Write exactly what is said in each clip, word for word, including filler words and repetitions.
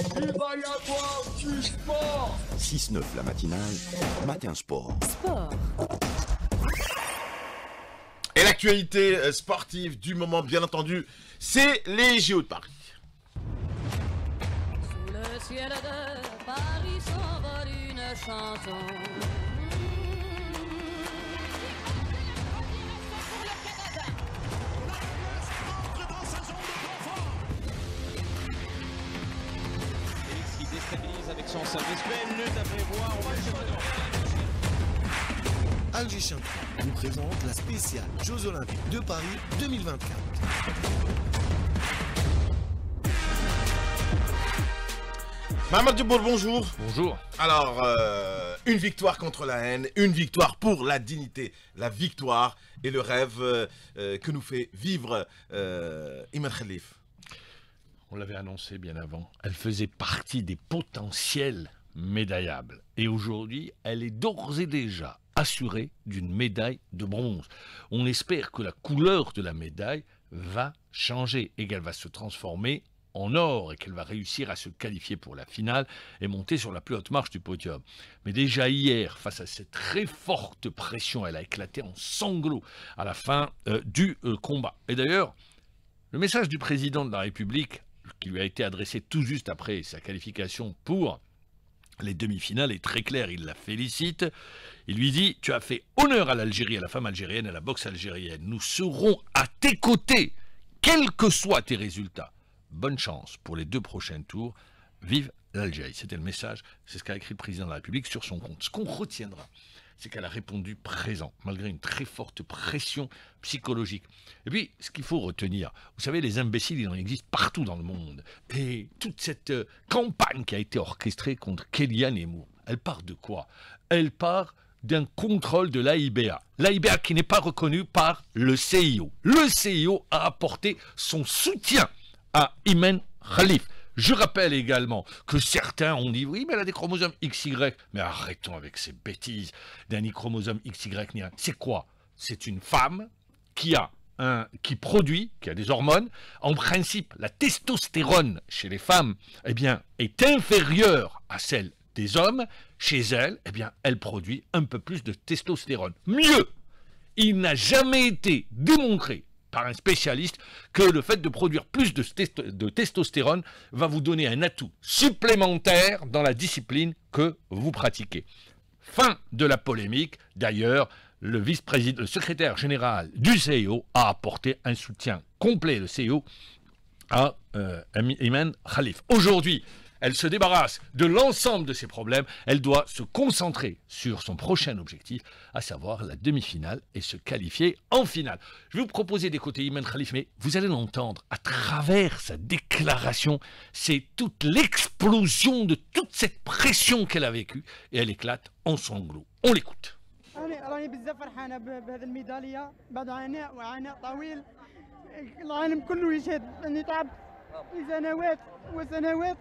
Il va y avoir du sport. six neuf la matinale, Matin Sport. Sport. Et l'actualité sportive du moment, bien entendu, c'est les J O de Paris. Sous le ciel de Paris s'envole une chanson. Avec son service, vingt minutes à prévoir. Alger Champion vous présente la spéciale Jeux Olympiques de Paris deux mille vingt-quatre. Mamadou Djibour, bonjour. Bonjour. Alors, euh, une victoire contre la haine, une victoire pour la dignité, la victoire et le rêve euh, euh, que nous fait vivre euh, Iman Khalif. On l'avait annoncé bien avant. Elle faisait partie des potentiels médaillables. Et aujourd'hui, elle est d'ores et déjà assurée d'une médaille de bronze. On espère que la couleur de la médaille va changer et qu'elle va se transformer en or et qu'elle va réussir à se qualifier pour la finale et monter sur la plus haute marche du podium. Mais déjà hier, face à cette très forte pression, elle a éclaté en sanglots à la fin euh, du euh, combat. Et d'ailleurs, le message du président de la République qui lui a été adressé tout juste après sa qualification pour les demi-finales est très clair, il la félicite. Il lui dit « Tu as fait honneur à l'Algérie, à la femme algérienne, à la boxe algérienne. Nous serons à tes côtés, quels que soient tes résultats. Bonne chance pour les deux prochains tours. Vive l'Algérie ». C'était le message, c'est ce qu'a écrit le président de la République sur son compte. Ce qu'on retiendra, c'est qu'elle a répondu présent, malgré une très forte pression psychologique. Et puis, ce qu'il faut retenir, vous savez, les imbéciles, il en existe partout dans le monde. Et toute cette euh, campagne qui a été orchestrée contre Kélian Emour, elle part de quoi? Elle part d'un contrôle de l'A I B A. L'A I B A qui n'est pas reconnu par le C I O. Le C I O a apporté son soutien à Iman Khalif. Je rappelle également que certains ont dit « Oui, mais elle a des chromosomes X Y ». Mais arrêtons avec ces bêtises d'un chromosome X Y ni un. C'est quoi? C'est une femme qui a un, qui produit, qui a des hormones. En principe, la testostérone chez les femmes, eh bien, est inférieure à celle des hommes. Chez elle, eh bien, elle produit un peu plus de testostérone. Mieux, il n'a jamais été démontré par un spécialiste que le fait de produire plus de, test de testostérone va vous donner un atout supplémentaire dans la discipline que vous pratiquez. Fin de la polémique. D'ailleurs, le vice-président, le secrétaire général du C I O a apporté un soutien complet, le C I O, à euh, Iman Khalif. Aujourd'hui, elle se débarrasse de l'ensemble de ses problèmes. Elle doit se concentrer sur son prochain objectif, à savoir la demi-finale et se qualifier en finale. Je vais vous proposer d'écouter Iman Khalif, mais vous allez l'entendre à travers sa déclaration. C'est toute l'explosion de toute cette pression qu'elle a vécue et elle éclate en sanglots. On l'écoute. راني بزاف فرحانه بهذه الميداليه بعد عناء وعناء طويل. العالم كله يشهد اني تعبت لسنوات وسنوات.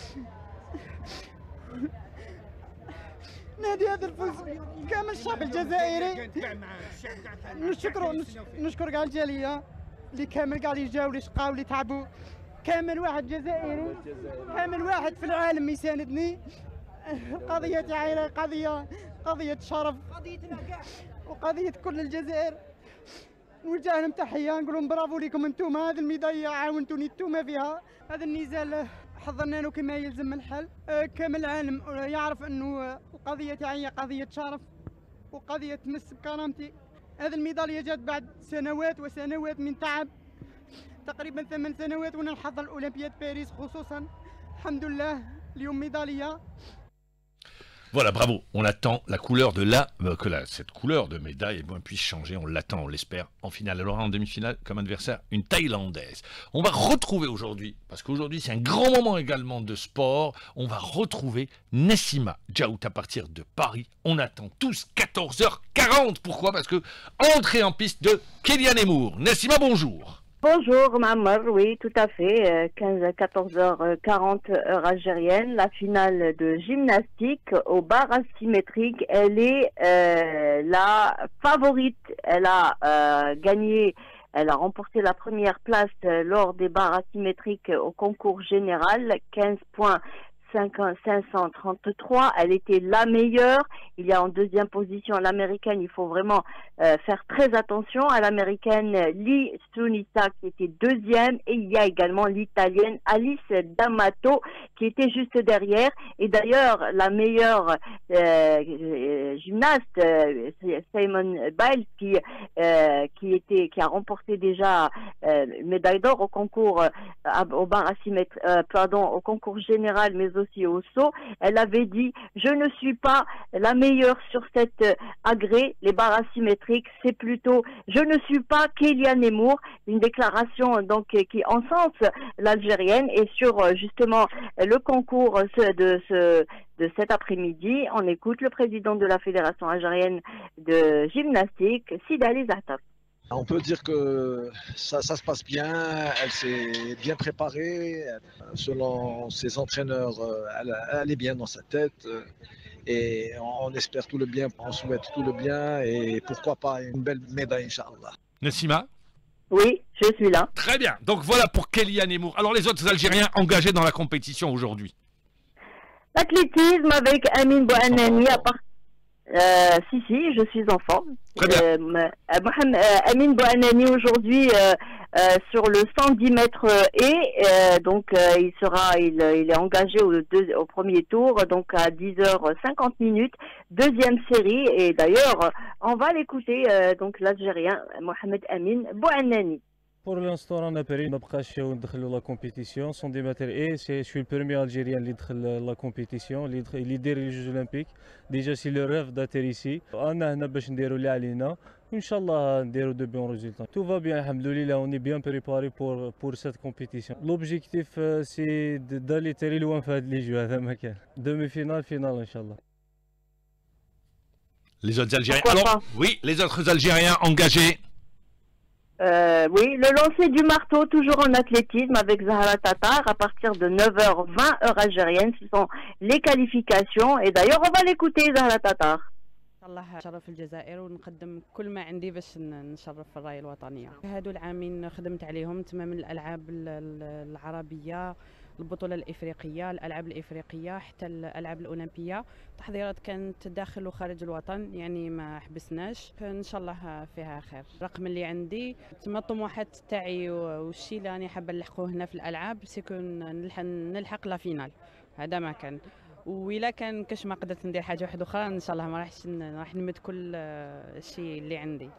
نادي هذا الفوز كامل الشعب الجزائري. نشكروا نشكر كاع الجاليه اللي كامل كاع اللي جاوا اللي شقاو اللي تعبوا. كامل واحد جزائري كامل واحد في العالم يساندني. قضية عائلة قضية قضية شرف قضيتنا كاع وقضية كل الجزائر. نوجه لهم تحية نقول لهم برافو ليكم انتم. هذه الميدالية عاونتوني انتم فيها. هذا النزال حضرنا له كما يلزم الحال. كامل العالم يعرف انه القضية تاعي هي قضية شرف وقضية تمس بكرامتي. هذه الميدالية جات بعد سنوات وسنوات من تعب، تقريبا ثمان سنوات وانا نحضر الاولمبياد باريس خصوصا. الحمد لله اليوم ميدالية. Voilà, bravo. On attend la couleur de la, euh, que la, cette couleur de médaille eh puisse changer. On l'attend, on l'espère, en finale. Elle aura en demi-finale comme adversaire une Thaïlandaise. On va retrouver aujourd'hui, parce qu'aujourd'hui c'est un grand moment également de sport, on va retrouver Nassima Djaout à partir de Paris. On attend tous quatorze heures quarante. Pourquoi? Parce que entrée en piste de Kélian Emour. Nassima, bonjour. Bonjour Mamar, oui tout à fait, quinze à quatorze heures quarante heure algérienne, la finale de gymnastique au bar asymétrique, elle est euh, la favorite, elle a euh, gagné Elle a remporté la première place lors des barres asymétriques au concours général, quinze points. cinq cent trente-trois, elle était la meilleure. Il y a en deuxième position l'américaine, il faut vraiment euh, faire très attention à l'américaine Lee Sunita qui était deuxième, et il y a également l'italienne Alice D'Amato qui était juste derrière. Et d'ailleurs la meilleure euh, gymnaste euh, Simone Biles qui euh, qui était qui a remporté déjà euh, une médaille d'or au concours euh, au bar asymétrique, euh, pardon au concours général, mais aussi au saut. Elle avait dit: je ne suis pas la meilleure sur cette agré, les barres asymétriques, c'est plutôt je ne suis pas Kélia Nemour. Une déclaration donc qui encense l'Algérienne. Et sur justement le concours de ce de cet après-midi, on écoute le président de la Fédération algérienne de gymnastique, Sid Ali Zahtaf. On peut dire que ça, ça se passe bien, elle s'est bien préparée, selon ses entraîneurs, elle, elle est bien dans sa tête, et on espère tout le bien, on souhaite tout le bien, et pourquoi pas une belle médaille, Inch'Allah. Nassima? Oui, je suis là. Très bien, donc voilà pour Kélia Nemour. Alors les autres Algériens engagés dans la compétition aujourd'hui? L'athlétisme avec Amine Bouhanani à part... Euh, si, si, je suis en forme. Euh, Mohamed, euh, Amine Bouhanani aujourd'hui euh, euh, sur le cent dix mètres et euh, donc euh, il sera, il, il est engagé au, deux, au premier tour, donc à dix heures cinquante minutes, deuxième série. Et d'ailleurs, on va l'écouter, euh, donc l'Algérien Mohamed Amine Bouhanani. Pour l'instant, on a pris, on a pas dans la compétition. cent dix mètres et je suis le premier Algérien qui entre la compétition, qui lidère les Jeux Olympiques. Déjà, c'est le rêve d'atterrir ici. On a hna باش نديرو اللي علينا. Inch'Allah, نديرو de bons résultats. Tout va bien, alhamdoulilah, on est bien préparé pour pour cette compétition. L'objectif, c'est d'aller très loin في هاد les Jeux. هذا ما كان. Demi-finale, finale, Inch'Allah. Les autres Algériens. Alors, oui, les autres Algériens engagés. Euh, oui, le lancer du marteau, toujours en athlétisme avec Zahra Tatar à partir de neuf heures vingt heure algérienne. Ce sont les qualifications. Et d'ailleurs, on va l'écouter, Zahra Tatar. الله شرف الجزائر ونقدم كل ما عندي باش نشرف الرايه الوطنيه. هادو العامين خدمت عليهم تمام الالعاب العربيه، البطوله الافريقيه، الالعاب الافريقيه، حتى الالعاب الاولمبيه. تحضيرات كانت داخل وخارج الوطن، يعني ما حبسناش، ان شاء الله فيها خير. الرقم اللي عندي تما الطموحات تاعي والشيء اللي راني حابه نلحقوه هنا في الالعاب سيكون نلحق لا فينال. هذا ما كان. وإلا كان كاش ما قدرت ندير حاجه واحده اخرى ان شاء الله ما راحش راح نمد كل الشيء اللي عندي.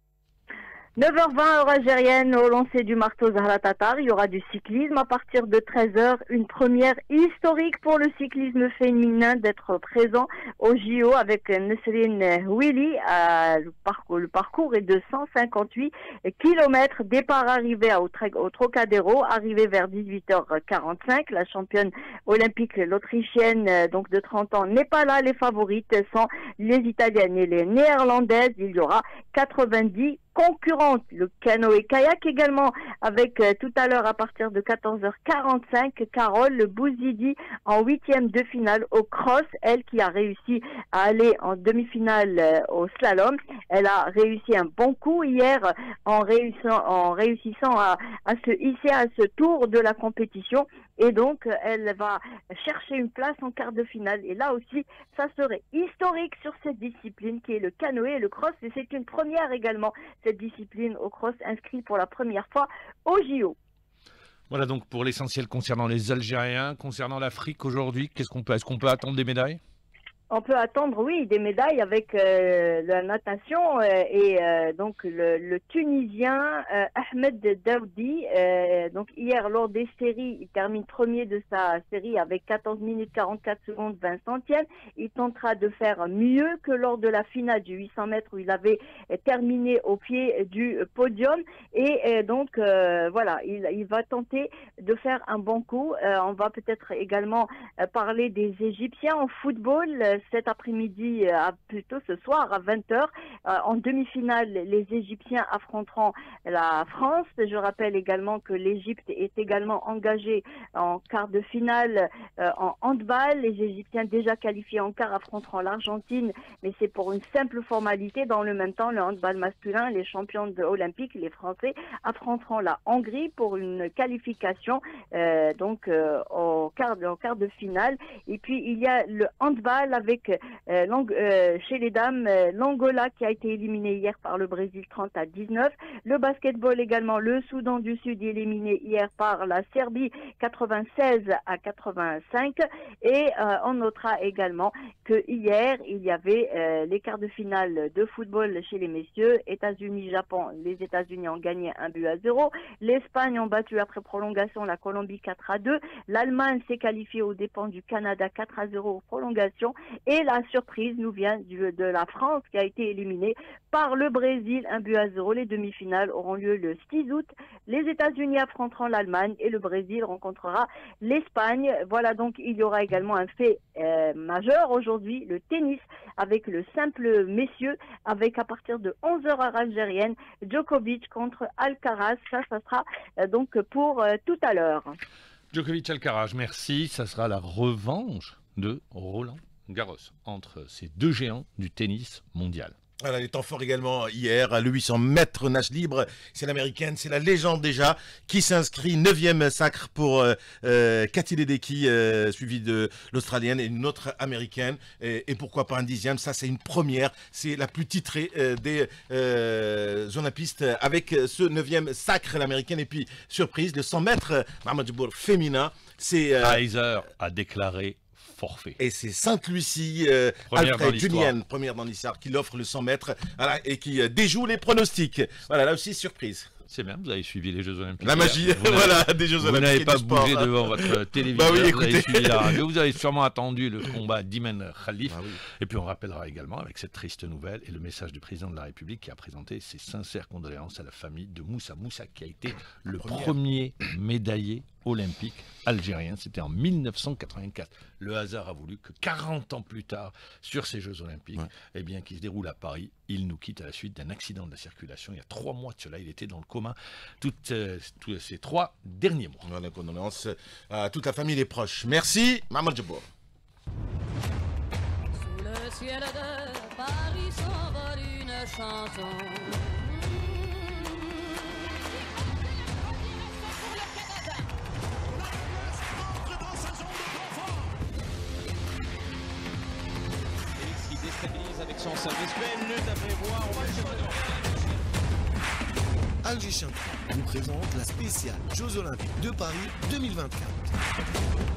neuf heures vingt heure algérienne au lancer du marteau Zahra Tatar. Il y aura du cyclisme à partir de treize heures. Une première historique pour le cyclisme féminin d'être présent au J O avec Nesrine Houili. Le parcours, le parcours est de cent cinquante-huit kilomètres. Départ arrivé au, au Trocadéro, arrivé vers dix-huit heures quarante-cinq. La championne olympique, l'Autrichienne donc de trente ans, n'est pas là. Les favorites sont les Italiennes et les Néerlandaises. Il y aura quatre-vingt-dix concurrente, le canoë-kayak également avec euh, tout à l'heure à partir de quatorze heures quarante-cinq, Carole Bouzidi en huitième de finale au cross, elle qui a réussi à aller en demi-finale euh, au slalom. Elle a réussi un bon coup hier en réussissant, en réussissant à, à se hisser à ce tour de la compétition. Et donc, elle va chercher une place en quart de finale. Et là aussi, ça serait historique sur cette discipline qui est le canoë et le cross. Et c'est une première également, cette discipline au cross inscrite pour la première fois au J O. Voilà donc pour l'essentiel concernant les Algériens. Concernant l'Afrique aujourd'hui, qu'est-ce qu'on peut, est-ce qu'on peut attendre des médailles? On peut attendre, oui, des médailles avec euh, la natation euh, et euh, donc le, le Tunisien euh, Ahmed Daoudi. Euh, donc hier, lors des séries, il termine premier de sa série avec quatorze minutes quarante-quatre secondes vingt centièmes. Il tentera de faire mieux que lors de la finale du huit cents mètres où il avait terminé au pied du podium. Et euh, donc euh, voilà, il, il va tenter de faire un bon coup. Euh, on va peut-être également euh, parler des Égyptiens en football. cet après-midi, euh, plutôt ce soir à vingt heures. Euh, en demi-finale, les Égyptiens affronteront la France. Je rappelle également que l'Égypte est également engagée en quart de finale euh, en handball. Les Égyptiens déjà qualifiés en quart affronteront l'Argentine, mais c'est pour une simple formalité. Dans le même temps, le handball masculin, les champions de olympiques, les Français, affronteront la Hongrie pour une qualification euh, donc euh, au, quart de, au quart de finale. Et puis il y a le handball avec euh, euh, chez les dames euh, l'Angola qui a été éliminé hier par le Brésil trente à dix-neuf. Le basketball également, le Soudan du Sud éliminé hier par la Serbie quatre-vingt-seize à quatre-vingt-cinq. Et euh, on notera également que hier il y avait euh, les quarts de finale de football chez les messieurs. États-Unis-Japon, les États-Unis ont gagné un but à zéro. L'Espagne ont battu après prolongation la Colombie quatre à deux. L'Allemagne s'est qualifiée aux dépens du Canada quatre à zéro aux prolongations. Et la surprise nous vient du, de la France qui a été éliminée par le Brésil, un but à zéro. Les demi-finales auront lieu le six août. Les États-Unis affronteront l'Allemagne et le Brésil rencontrera l'Espagne. Voilà, donc il y aura également un fait euh, majeur aujourd'hui, le tennis avec le simple messieurs, avec à partir de onze heures heure algérienne, Djokovic contre Alcaraz. Ça, ça sera euh, donc pour euh, tout à l'heure. Djokovic Alcaraz, merci. Ça sera la revanche de Roland Garros entre ces deux géants du tennis mondial. Voilà, les temps forts également hier, le huit cents mètres nage libre, c'est l'américaine, c'est la légende déjà, qui s'inscrit neuvième sacre pour euh, euh, Katie Ledecky, euh, suivie de l'australienne et une autre américaine, et, et pourquoi pas un dixième, ça c'est une première, c'est la plus titrée euh, des euh, olympistes avec ce neuvième sacre, l'américaine. Et puis surprise, le cent mètres, Mahmoud Jabbour féminin, c'est... Euh, Heiser a déclaré forfait. Et c'est Sainte-Lucie, euh, Alfred Julienne, première dans l'histoire, qui l'offre le cent mètres, voilà, et qui euh, déjoue les pronostics. Voilà, là aussi, surprise. C'est bien, vous avez suivi les Jeux Olympiques. La magie, voilà, des Jeux Olympiques. Vous n'avez pas sport, bougé hein. devant votre télévision, bah oui, vous avez écoutez. suivi la radio, vous avez sûrement attendu le combat d'Imen Khalif. Ah oui. Et puis on rappellera également avec cette triste nouvelle et le message du président de la République qui a présenté ses sincères condoléances à la famille de Moussa Moussa, qui a été le Première. premier médaillé olympique algérien. C'était en mille neuf cent quatre-vingt-quatre. Le hasard a voulu que quarante ans plus tard, sur ces Jeux Olympiques, Ouais. eh bien, qui se déroulent à Paris, il nous quitte à la suite d'un accident de la circulation. Il y a trois mois de cela, il était dans le coma toutes, euh, tous ces trois derniers mois. Voilà, condoléances à toute la famille et les proches. Merci, Mahmoud Jabbour. Sous le ciel de Paris s'envole une chanson. Félix qui déstabilise avec son service. Une minute à prévoir. On va le Alger Champion vous présente la spéciale Jeux Olympiques de Paris deux mille vingt-quatre.